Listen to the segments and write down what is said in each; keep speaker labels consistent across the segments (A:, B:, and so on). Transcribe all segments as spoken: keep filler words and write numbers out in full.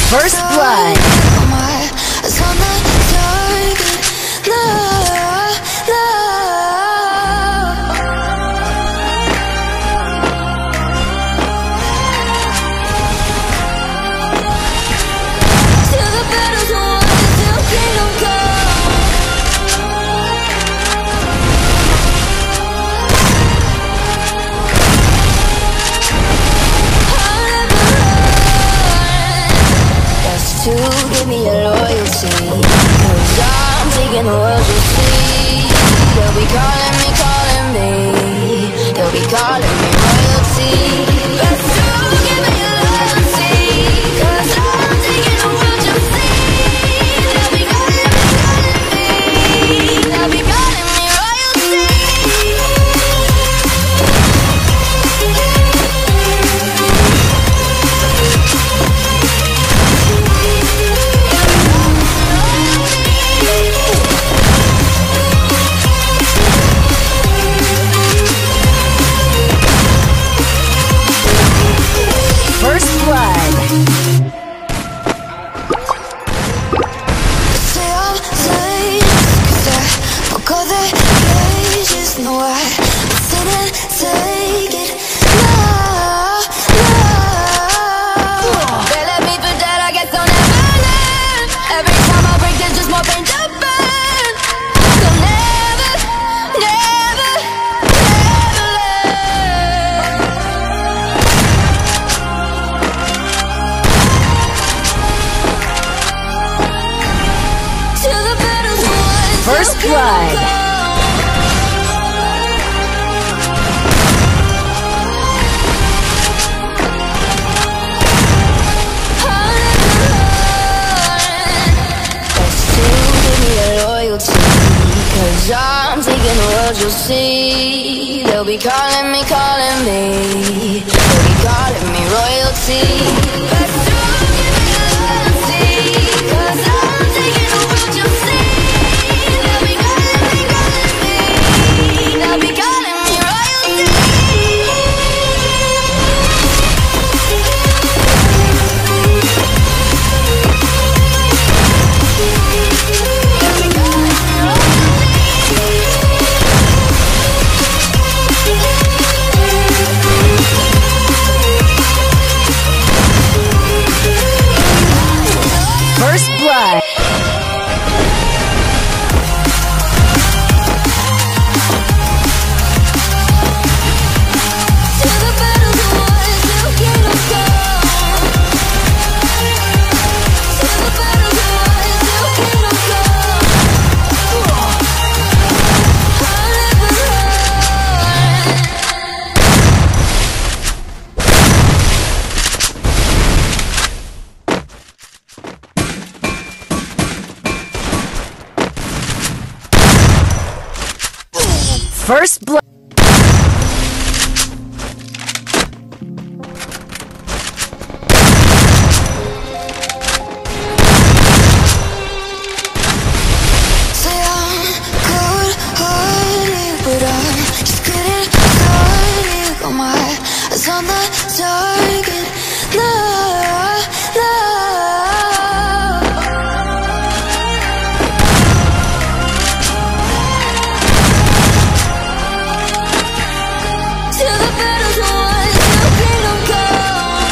A: First blood.
B: To give me your loyalty, 'cause I'm taking the world, you see. They'll be calling me, calling me. They'll be calling me royalty. But to give me your loyalty, 'cause I'm taking the world, you see. They'll be calling me, calling me. They'll be calling me royalty.
A: First blood.
B: Say I'm safe, 'cause I broke all the cages. No, I didn't take it. No, no. They left me for dead, I guess I'll never learn. Every time I break, there's just more pain to burn. So never, never, never learn. Till the battle's won,
A: First
B: till
A: blood.
B: come. Cause I'm taking the world, you'll see. They'll be calling me, calling me. They'll be calling me royalty. But don't give me loyalty, 'cause I'm taking the world, you'll see. They'll be calling me, calling me. They'll be calling me royalty.
A: First blood.
B: Till the battle's won, till kingdom come. Till the battle's won, till kingdom come. I'll never run.
A: First blood.
B: Say I'm cold-hearted, but I'm just getting started. Got my eyes on the target. No, no. Till the battle's won, till kingdom come.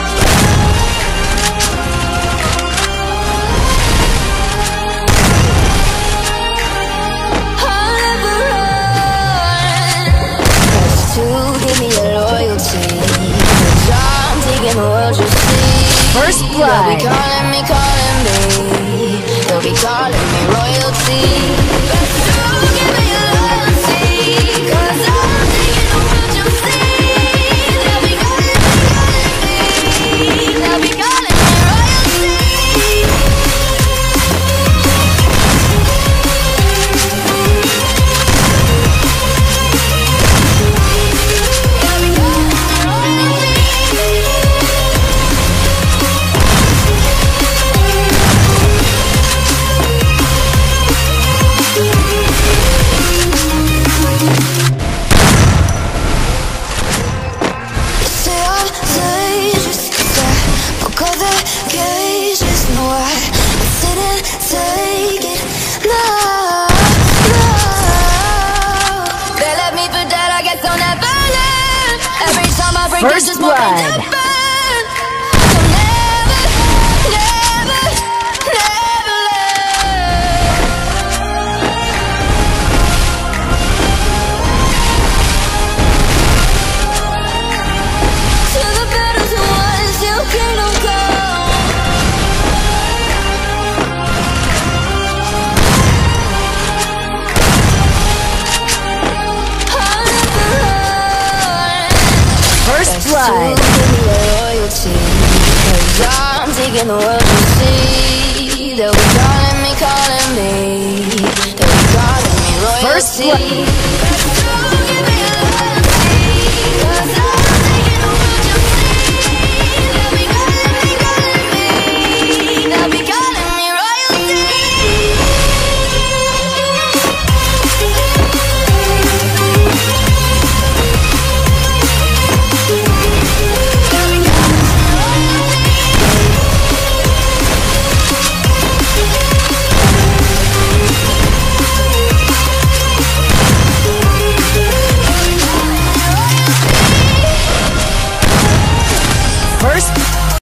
B: I'll never run. Just to give me your loyalty, 'cause I'm taking the world, you see.
A: First
B: They'll be
A: blood.
B: calling me, calling me. They'll be calling me royalty. But don't give me your loyalty, 'cause I'm taking the world, you see. They'll be calling me, calling me. They'll be calling me royalty. They'll be calling me royalty.
A: First
B: just more
A: blood.
B: to burn. So never, never, never learn. To the better to ones you kingdom come.
A: First blood.
B: Give me your loyalty, 'cause I'm taking the world to see. They'll be calling me, calling me. They'll be calling me royalty.
A: First blood.